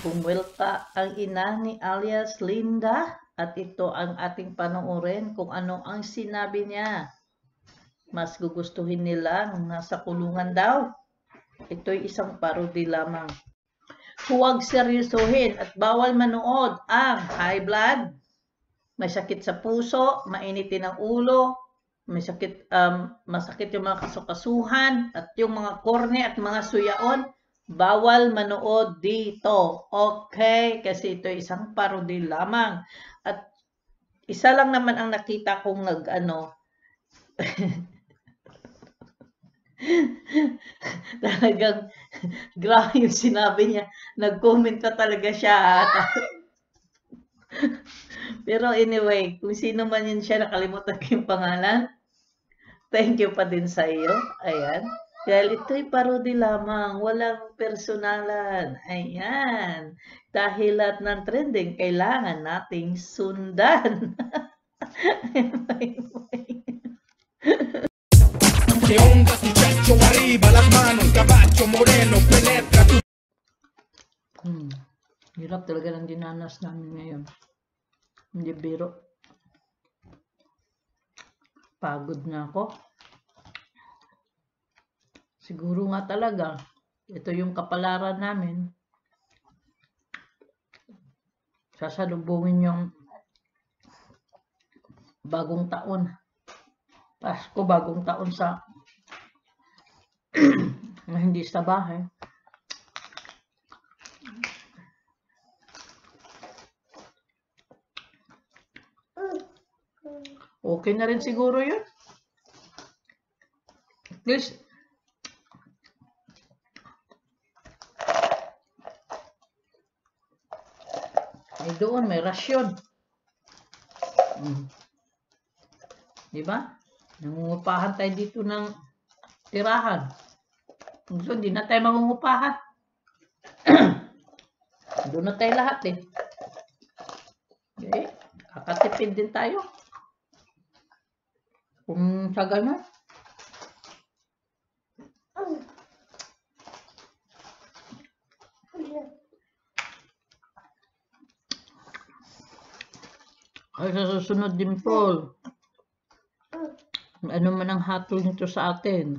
Buwelta ang ina ni Alyas Linda at ito ang ating panoorin kung ano ang sinabi niya. Mas gugustuhin nilang nasa kulungan daw. Ito'y isang parody lamang. Huwag seryosohin at bawal manood ang high blood, may sakit sa puso, mainitin ang ulo, may sakit, masakit yung mga kasukasuhan at yung mga korne at mga suyaon. Bawal manood dito. Okay? Kasi ito isang parody lamang. At isa lang naman ang nakita kong talagang grabe yung sinabi niya. Nag-comment pa talaga siya. Pero anyway, kung sino man yun siya, nakalimutan ko yung pangalan. Thank you pa din sa iyo. Ayan. Dahil ito'y parody lamang, walang personalan. Ayan. Dahil lahat ng trending, kailangan nating sundan. Hirap talaga ng dinanas namin ngayon. Hindi biro. Pagod na ako. Siguro nga talaga, ito yung kapalaran namin. Sasalubungin yung bagong taon. Pasko, bagong taon sa hindi sa bahay. Okay na rin siguro yun. At least, doon may rasyon. Diba? Nangungupahan tayo dito ng tirahan. So, hindi na tayo mangungupahan. Doon na tayo lahat eh. Okay? Kakatipid din tayo. Kung sa gano'n. Ay, sa susunod, Dimple. Ano man ang hatol nito sa atin.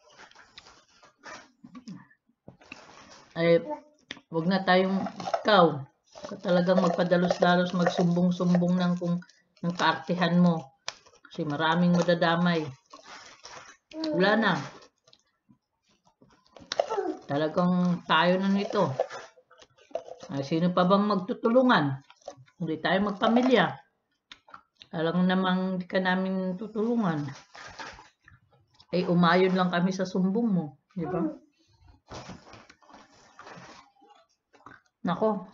Ay, wag na tayong ikaw. Talagang magpadalos-dalos, magsumbong-sumbong ng kaartihan mo. Kasi maraming madadamay. Wala na. Talagang tayo na nito. Ay, sino pa bang magtutulungan? Hindi tayo magpamilya. Alam namang di ka namin tutulungan. Ay, umayon lang kami sa sumbong mo. Di ba? Nako.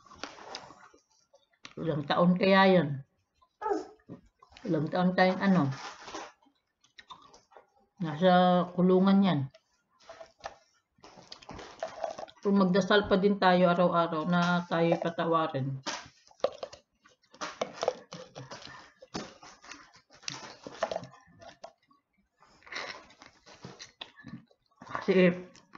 Ilang taon kaya yan? Ilang taon tayong nasa kulungan yan. Kung magdasal pa din tayo araw-araw na tayo patawarin. Kasi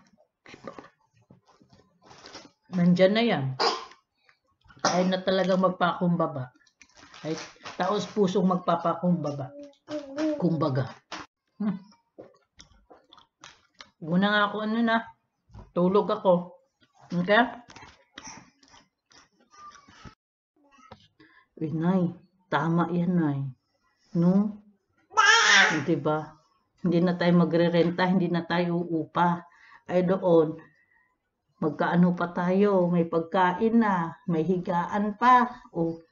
nandyan na yan. Ay na talagang magpakumbaba. Ay taos pusong magpapakumbaba. Kumbaga. Una nga ako tulog ako. Okay? Nay, tama yan, Nay. No? Diba? Hindi na tayo magre-renta, hindi na tayo uupa. Ay doon, magkaano pa tayo, may pagkain na, may higaan pa.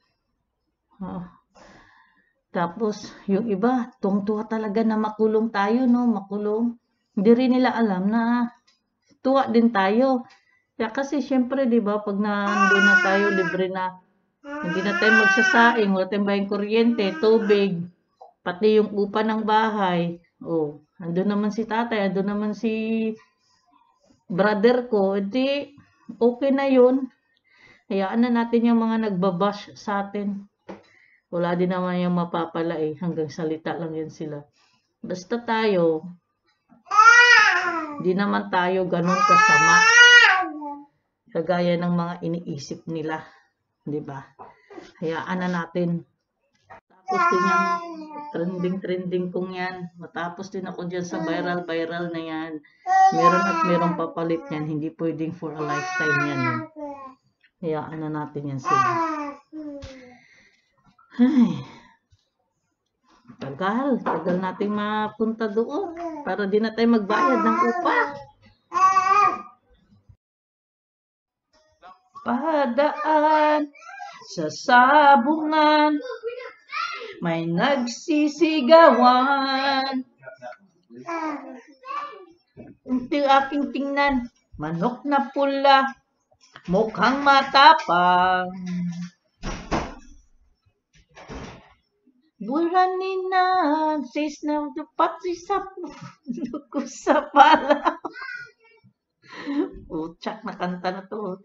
Tapos, yung iba, tuwa talaga na makulong tayo, no? Makulong. Hindi rin nila alam na tuwa din tayo. Kaya kasi, syempre, di ba, pag nandun na tayo, libre na, hindi na tayo magsasaing, wala tayong bayang kuryente, tubig, pati yung upa ng bahay. Andun naman si tatay, andun naman si brother ko, edi okay na yun. Hayaan na natin yung mga nagbabash sa atin. Wala din naman yung mapapala hanggang salita lang yan sila. Basta tayo, di naman tayo ganun kasama. kagaya ng mga iniisip nila, di ba? Hayaan na natin. Tapos din yung trending kong yan. Matapos din ako dyan sa viral na yan. Meron at meron papalit yan. Hindi pwedeng for a lifetime yan. Eh. Hayaan na natin yan sila. Ay. Tagal nating mapunta doon para di na tayo magbayad ng upa. Padaan sa sabungan, may nagsisigawan. Unti aking tingnan, manok na pula, mukhang matapang. Bulaninan, sis na pati sa pala. Utsak na kanta na to.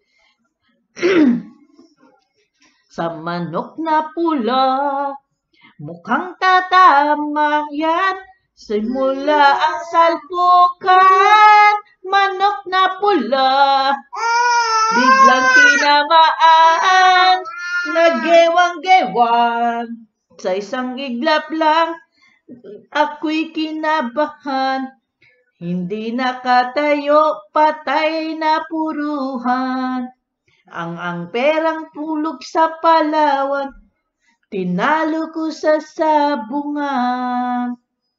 Sa manok na pula, mukhang tatama yan. Simula ang salpukan, manok na pula, biglang tinamaan, nagewang-gewang. Sa isang iglap lang, ako'y kinabahan. Hindi nakatayo, patay na puruhan. Ang perang pulog sa Palawan, tinalo ko sa sabungan.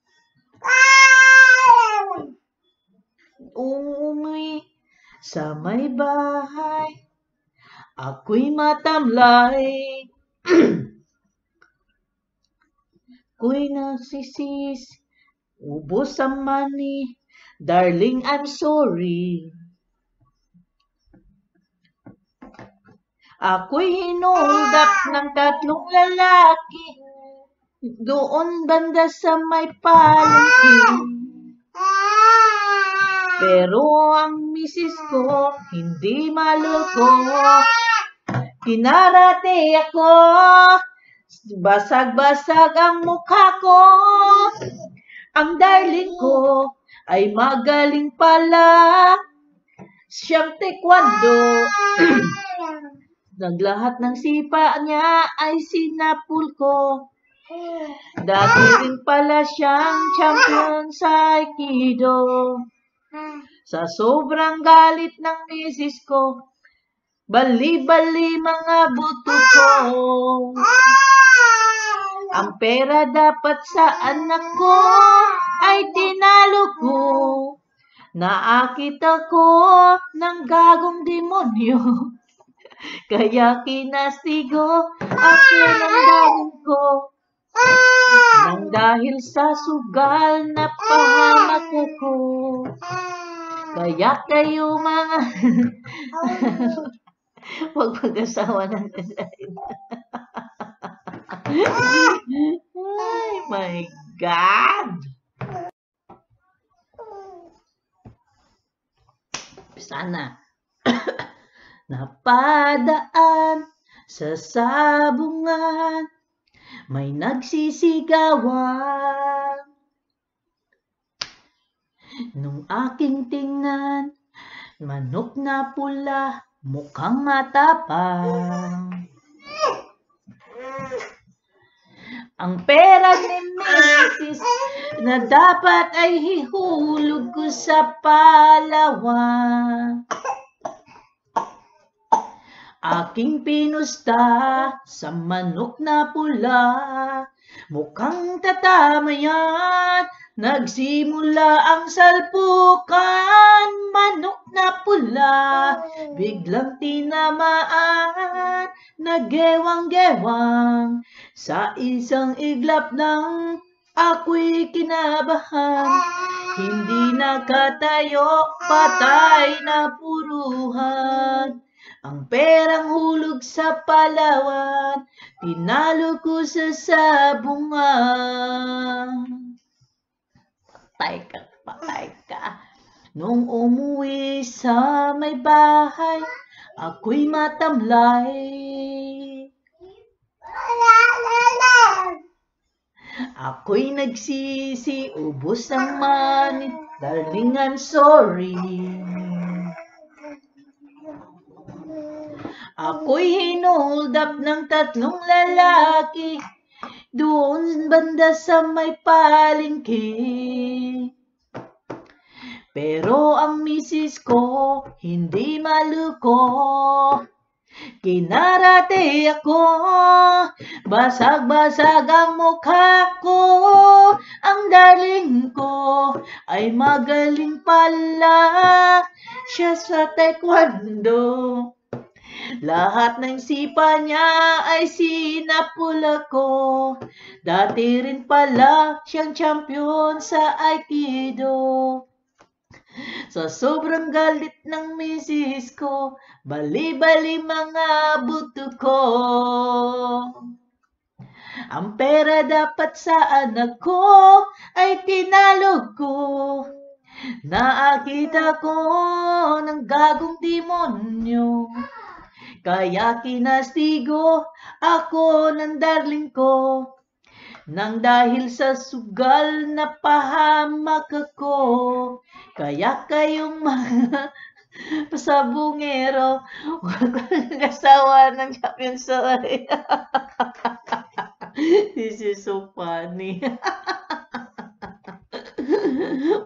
Umuwi sa may bahay, ako'y matamlay. Ako'y nagsisis, ubos ang money, darling, I'm sorry. Ako'y hinuldak ng 3 lalaki, doon banda sa may palengke. Pero ang misis ko, hindi maloko. Kinarate ako, basag-basag ang mukha ko. Ang darling ko ay magaling pala, siyang taekwondo. Naglahat ng sipa niya ay sinapul ko. Dati rin pala siyang champion sa Aikido. Sa sobrang galit ng misis ko, bali-bali mga buto ko. Ang pera dapat sa anak ko ay tinalo ko. Naakit ako ng gagong demonyo. Kaya kinastigo ako ng dahil ko. Nang dahil sa sugal na pahamak ko. Kaya kayo mga huwag mag-asawa ng nanay. Oh my God! Sana napadaan sa sabungan, may nagsisigawan. Nung aking tingnan, manok na pula, mukhang matapang. Ang pera ni misis na dapat ay hihulog ko sa Palawan. Aking pinusta sa manok na pula, mukhang tatama yan. Nagsimula ang salpukan, manok na pula, biglang tinamaan, nagewang-gewang. Sa isang iglap ng ako'y kinabahan, hindi nakatayo, patay na puruhan. Ang perang hulog sa Palawan, tinalo ko sa sabungan. Patay ka. Nung umuwi sa may bahay, ako'y matamlay. Ako'y nagsisi, ubos ang money, darling, I'm sorry. Ako'y hinold up ng 3 lalaki doon banda sa may palengke. Pero ang misis ko hindi maluko. Kinarate ako, basag-basag ang mukha ko. Ang darling ko ay magaling pala siya sa taekwondo. Lahat ng sipa niya ay sinapula ko. Dati rin pala siyang champion sa Aikido. Sa sobrang galit ng misis ko, bali-bali mga buto ko. Ang pera dapat sa anak ko ay tinalog ko. Nakita ko ng gagong demonyo. Kaya kinastigo ako ng darling ko. Nang dahil sa sugal na pahamak ako. Kaya kayong mga pasabungero, huwag kang asawa ng champion sorry. This is so funny.